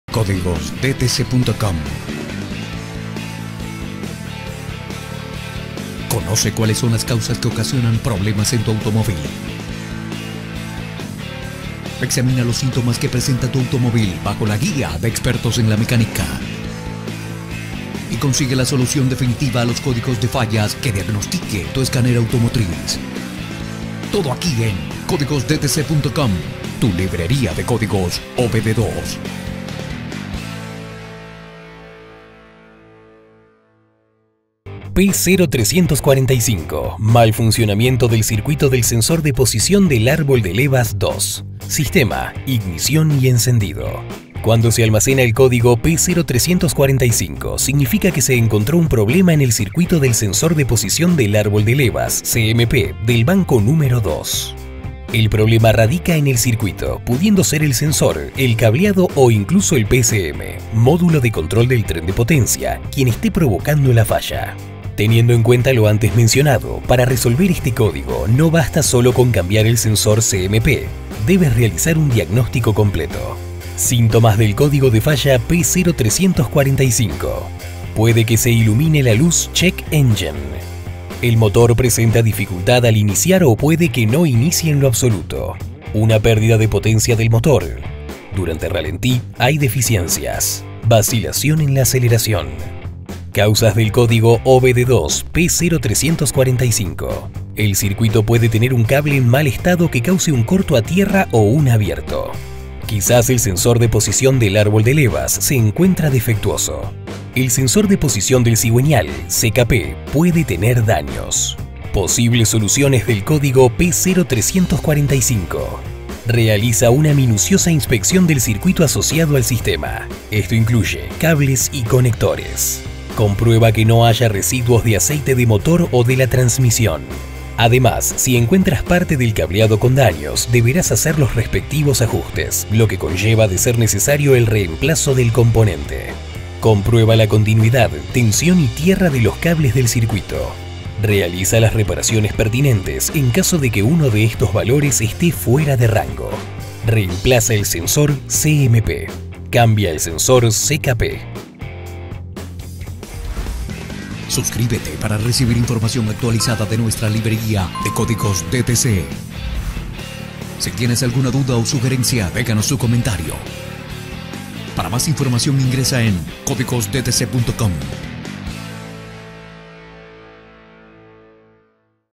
códigosdtc.com. Conoce cuáles son las causas que ocasionan problemas en tu automóvil. Examina los síntomas que presenta tu automóvil bajo la guía de expertos en la mecánica. Y consigue la solución definitiva a los códigos de fallas que diagnostique tu escáner automotriz. Todo aquí en códigosdtc.com, tu librería de códigos OBD2. P0345. Mal funcionamiento del circuito del sensor de posición del árbol de levas 2. Sistema, ignición y encendido. Cuando se almacena el código P0345, significa que se encontró un problema en el circuito del sensor de posición del árbol de levas, CMP, del banco número 2. El problema radica en el circuito, pudiendo ser el sensor, el cableado o incluso el PSM, módulo de control del tren de potencia, quien esté provocando la falla. Teniendo en cuenta lo antes mencionado, para resolver este código no basta solo con cambiar el sensor CMP, debes realizar un diagnóstico completo. Síntomas del código de falla P0345. Puede que se ilumine la luz Check Engine. El motor presenta dificultad al iniciar o puede que no inicie en lo absoluto. Una pérdida de potencia del motor. Durante ralentí hay deficiencias. Vacilación en la aceleración. Causas del código OBD2 P0345. El circuito puede tener un cable en mal estado que cause un corto a tierra o un abierto. Quizás el sensor de posición del árbol de levas se encuentra defectuoso. El sensor de posición del cigüeñal, CKP, puede tener daños. Posibles soluciones del código P0345. Realiza una minuciosa inspección del circuito asociado al sistema. Esto incluye cables y conectores. Comprueba que no haya residuos de aceite de motor o de la transmisión. Además, si encuentras parte del cableado con daños, deberás hacer los respectivos ajustes, lo que conlleva de ser necesario el reemplazo del componente. Comprueba la continuidad, tensión y tierra de los cables del circuito. Realiza las reparaciones pertinentes en caso de que uno de estos valores esté fuera de rango. Reemplaza el sensor CMP. Cambia el sensor CKP. Suscríbete para recibir información actualizada de nuestra librería de códigos DTC. Si tienes alguna duda o sugerencia, déjanos su comentario. Para más información ingresa en códigosdtc.com.